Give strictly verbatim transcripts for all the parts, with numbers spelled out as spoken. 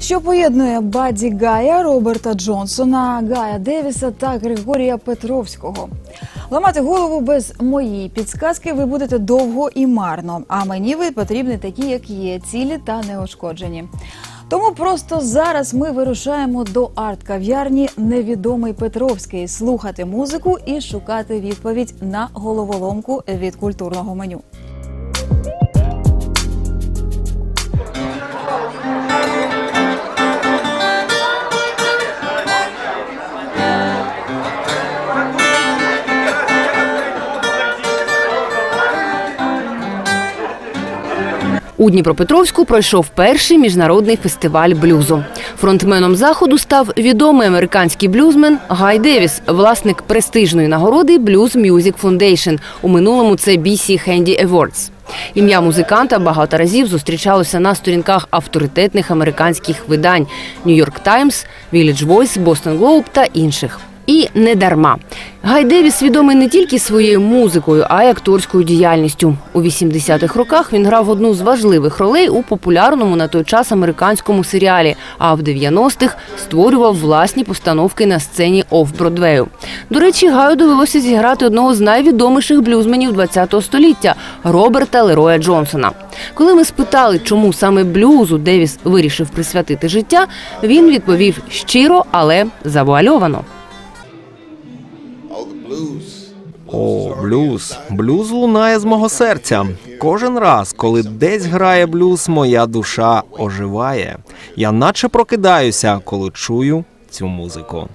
що поєднує Бадді Гая, Роберта Джонсона, Гая Девіса та Григорія Петровського. Ламати голову без моєї підсказки ви будете довго і марно, а мені ви потрібні такі, як є, цілі та неушкоджені. Тому просто зараз ми вирушаємо до арт-кав'ярні «Невідомий Петровський» слухати музику і шукати відповідь на головоломку від культурного меню. У Дніпропетровську пройшов перший міжнародний фестиваль блюзу. Фронтменом заходу став відомий американський блюзмен Гай Девіс, власник престижної нагороди Blues Music Foundation. У минулому це бі сі Handy Awards. Ім'я музиканта багато разів зустрічалося на сторінках авторитетних американських видань New York Times, Village Voice, Boston Globe та інших. І не дарма. Гай Девіс відомий не тільки своєю музикою, а й акторською діяльністю. У вісімдесятих роках він грав одну з важливих ролей у популярному на той час американському серіалі, а в дев'яностих створював власні постановки на сцені офф-Бродвею. До речі, Гаю довелося зіграти одного з найвідоміших блюзменів ХХ століття – Роберта Лероя Джонсона. Коли ми спитали, чому саме блюзу Девіс вирішив присвятити життя, він відповів щиро, але завуальовано. О, блюз. Блюз лунає з мого серця. Кожен раз, коли десь грає блюз, моя душа оживає. Я наче прокидаюся, коли чую цю музику.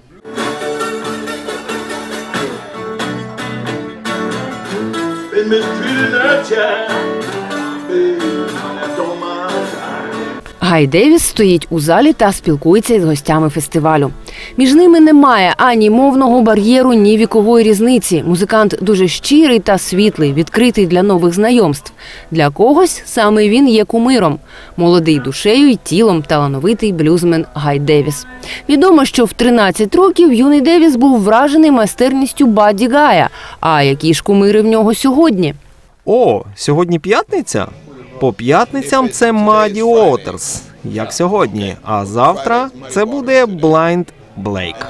Гай Девіс стоїть у залі та спілкується із гостями фестивалю. Між ними немає ані мовного бар'єру, ні вікової різниці. Музикант дуже щирий та світлий, відкритий для нових знайомств. Для когось саме він є кумиром. Молодий душею і тілом талановитий блюзмен Гай Девіс. Відомо, що в тринадцять років юний Девіс був вражений майстерністю Бадді Гая. А які ж кумири в нього сьогодні? О, сьогодні п'ятниця? По п'ятницям це Мадді Уотерс, як сьогодні, а завтра це буде Blind Blake.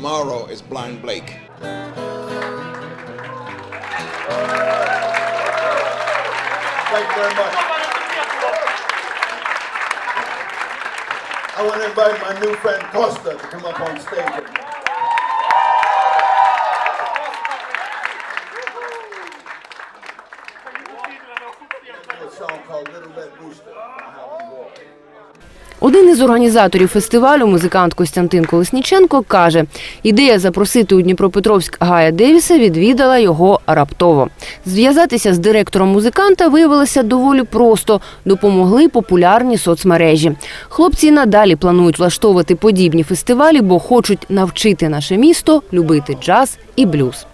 Один із організаторів фестивалю, музикант Костянтин Колесніченко, каже, ідея запросити у Дніпропетровськ Гая Девіса відвідала його раптово. Зв'язатися з директором музиканта виявилося доволі просто, допомогли популярні соцмережі. Хлопці надалі планують влаштовувати подібні фестивалі, бо хочуть навчити наше місто любити джаз і блюз.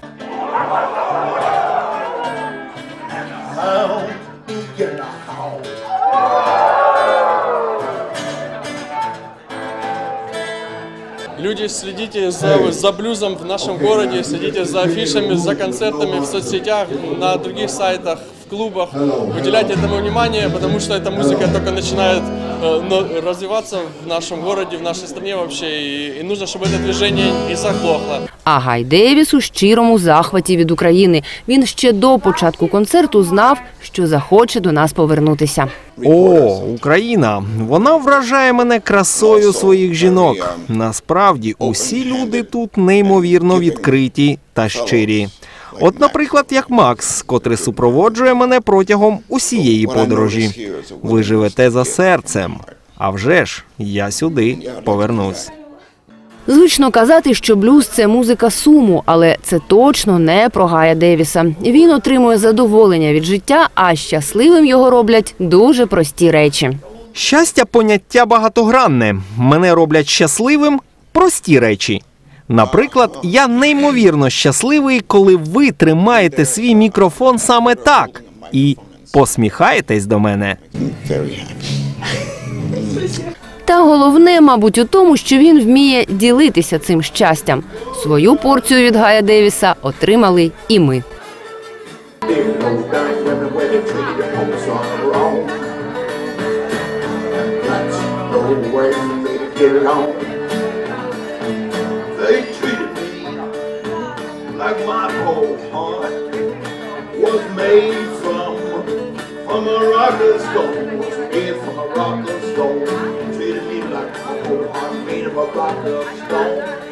Люди, следите за, за блюзом в нашем городе, следите за афишами, за концертами в соцсетях, на других сайтах, в клубах. Уделяйте этому внимание, потому что эта музыка только начинает э, развиваться в нашем городе, в нашей стране вообще. И, и нужно, чтобы это движение не заглохло. А Гай Девіс у щирому захваті від України. Він ще до початку концерту знав, що захоче до нас повернутися. О, Україна! Вона вражає мене красою своїх жінок. Насправді, усі люди тут неймовірно відкриті та щирі. От, наприклад, як Макс, котрий супроводжує мене протягом усієї подорожі. Ви живете за серцем. А вже ж, я сюди повернусь. Звично казати, що блюз – це музика суму, але це точно не про Гая Девіса. Він отримує задоволення від життя, а щасливим його роблять дуже прості речі. Щастя – поняття багатогранне. Мене роблять щасливим прості речі. Наприклад, я неймовірно щасливий, коли ви тримаєте свій мікрофон саме так і посміхаєтесь до мене. Та головне, мабуть, у тому, що він вміє ділитися цим щастям. Свою порцію від Гая Девіса отримали і ми. Away from the get along. They treated me like my whole heart was made from, from a rock of stone, was made from a rock of stone. Treated me like my whole heart made of a rock of stone.